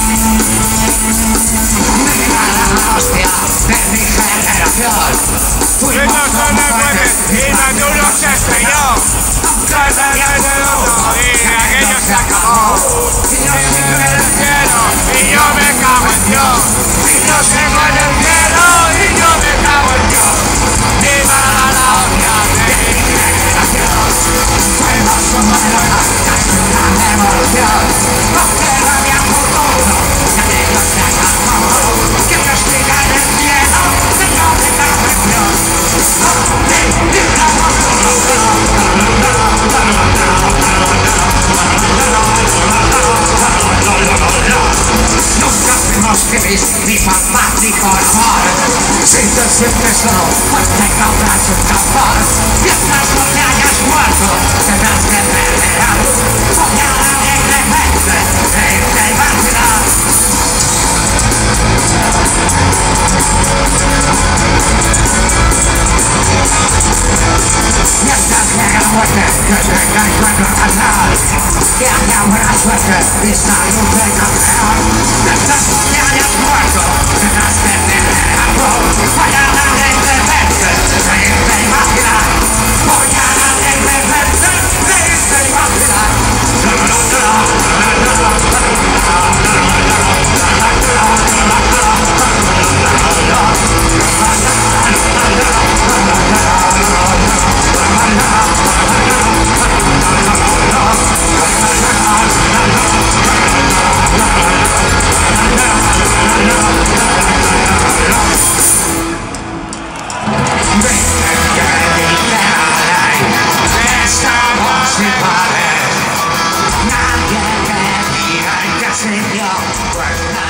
Viva la hostia de mi generación. Fuimos como fuertes y Maduro se estrelló. Y aquello se acabó. y yo sigo en el Cielo, y yo me cago en Dios. Y yo sigo en el cielo y yo me cago en Dios. Viva la hostia de mi generación. fuimos como casi una revolución. Porque no había futuro, y aquello se acabó. Que yo siga en el cielo, que yo me cago en Dios. Nunca fuimos feliz, ni por paz ni por amor. Si tú sientes solo, pues te compras un tambor. Mientras no te hayas muerto, tendrás que perder. Voy a la alegremente de irte y vacilar. Mientras llega la muerte, que tenga encuentro fatal. Que haya buena suerte y salud de campeón. Mientras no te hayas muerto, tendrás que perder algo. Voy a la alegremente de irte y vacilar. Voy a la alegremente de irte y vacilar. Nadie me diga que se dio, pues